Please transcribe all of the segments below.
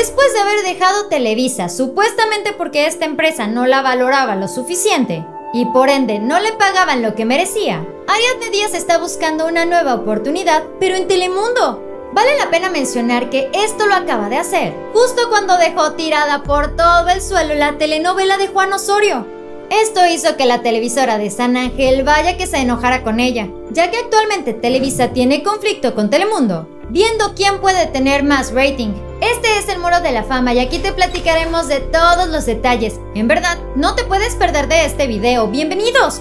Después de haber dejado Televisa, supuestamente porque esta empresa no la valoraba lo suficiente y por ende no le pagaban lo que merecía, Ariadne Díaz está buscando una nueva oportunidad, pero en Telemundo. Vale la pena mencionar que esto lo acaba de hacer, justo cuando dejó tirada por todo el suelo la telenovela de Juan Osorio. Esto hizo que la televisora de San Ángel vaya que se enojara con ella, ya que actualmente Televisa tiene conflicto con Telemundo, viendo quién puede tener más rating. Este es el Muro de la Fama y aquí te platicaremos de todos los detalles. En verdad, no te puedes perder de este video. ¡Bienvenidos!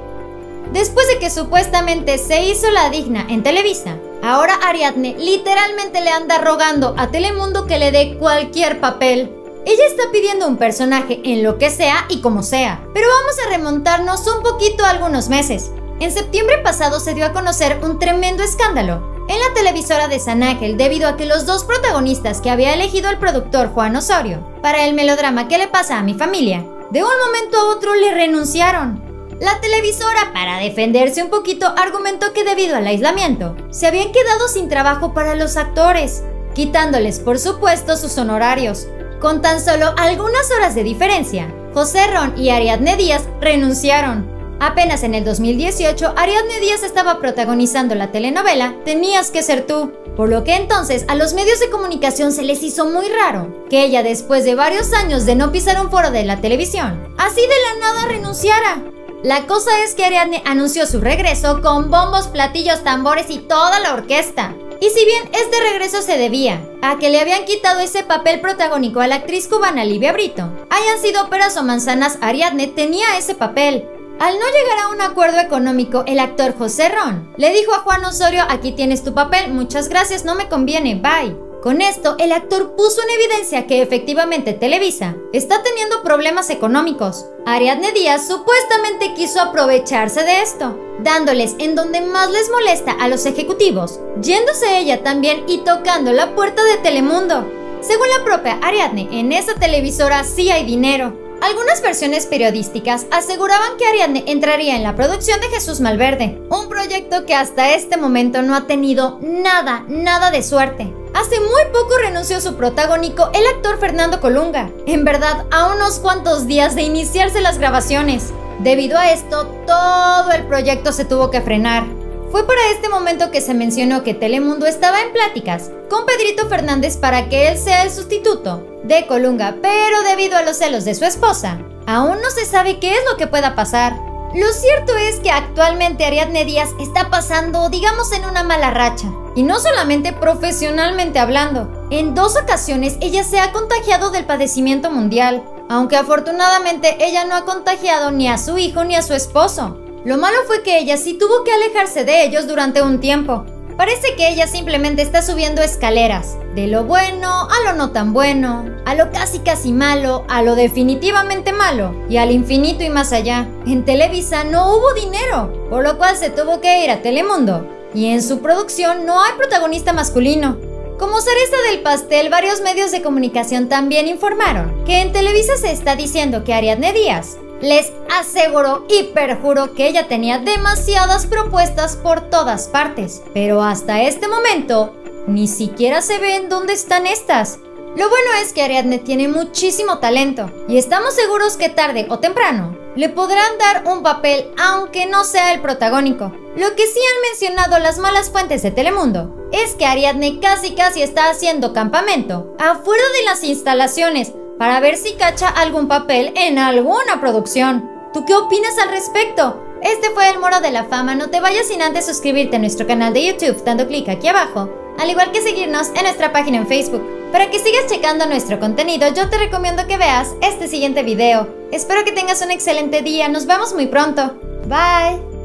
Después de que supuestamente se hizo la digna en Televisa, ahora Ariadne literalmente le anda rogando a Telemundo que le dé cualquier papel. Ella está pidiendo un personaje en lo que sea y como sea, pero vamos a remontarnos un poquito a algunos meses. En septiembre pasado se dio a conocer un tremendo escándalo en la televisora de San Ángel debido a que los dos protagonistas que había elegido el productor Juan Osorio para el melodrama ¿Qué le pasa a mi familia?, de un momento a otro le renunciaron. La televisora, para defenderse un poquito, argumentó que debido al aislamiento se habían quedado sin trabajo para los actores, quitándoles por supuesto sus honorarios. Con tan solo algunas horas de diferencia, José Ron y Ariadne Díaz renunciaron. Apenas en el 2018, Ariadne Díaz estaba protagonizando la telenovela Tenías que ser tú, por lo que entonces a los medios de comunicación se les hizo muy raro que ella, después de varios años de no pisar un foro de la televisión, así de la nada renunciara. La cosa es que Ariadne anunció su regreso con bombos, platillos, tambores y toda la orquesta. Y si bien este regreso se debía a que le habían quitado ese papel protagónico a la actriz cubana Livia Brito, hayan sido peras o manzanas, Ariadne tenía ese papel. Al no llegar a un acuerdo económico, el actor José Ron le dijo a Juan Osorio: aquí tienes tu papel, muchas gracias, no me conviene, bye. Con esto, el actor puso en evidencia que efectivamente Televisa está teniendo problemas económicos. Ariadne Díaz supuestamente quiso aprovecharse de esto, dándoles en donde más les molesta a los ejecutivos, yéndose ella también y tocando la puerta de Telemundo. Según la propia Ariadne, en esa televisora sí hay dinero. Algunas versiones periodísticas aseguraban que Ariadne entraría en la producción de Jesús Malverde, un proyecto que hasta este momento no ha tenido nada de suerte. Hace muy poco renunció su protagónico, el actor Fernando Colunga, en verdad a unos cuantos días de iniciarse las grabaciones. Debido a esto, todo el proyecto se tuvo que frenar. Fue para este momento que se mencionó que Telemundo estaba en pláticas con Pedrito Fernández para que él sea el sustituto de Colunga, pero debido a los celos de su esposa, aún no se sabe qué es lo que pueda pasar. Lo cierto es que actualmente Ariadne Díaz está pasando, digamos, en una mala racha. Y no solamente profesionalmente hablando. En 2 ocasiones ella se ha contagiado del padecimiento mundial, aunque afortunadamente ella no ha contagiado ni a su hijo ni a su esposo. Lo malo fue que ella sí tuvo que alejarse de ellos durante un tiempo. Parece que ella simplemente está subiendo escaleras, de lo bueno a lo no tan bueno, a lo casi malo, a lo definitivamente malo y al infinito y más allá. En Televisa no hubo dinero, por lo cual se tuvo que ir a Telemundo, y en su producción no hay protagonista masculino. Como cereza del pastel, varios medios de comunicación también informaron que en Televisa se está diciendo que Ariadne Díaz les aseguró y perjuró que ella tenía demasiadas propuestas por todas partes, pero hasta este momento ni siquiera se ve en dónde están estas. Lo bueno es que Ariadne tiene muchísimo talento y estamos seguros que tarde o temprano le podrán dar un papel aunque no sea el protagónico. Lo que sí han mencionado las malas fuentes de Telemundo es que Ariadne casi está haciendo campamento afuera de las instalaciones para ver si cacha algún papel en alguna producción. ¿Tú qué opinas al respecto? Este fue el Muro de la Fama. No te vayas sin antes suscribirte a nuestro canal de YouTube dando clic aquí abajo, al igual que seguirnos en nuestra página en Facebook. Para que sigas checando nuestro contenido, yo te recomiendo que veas este siguiente video. Espero que tengas un excelente día. Nos vemos muy pronto. Bye.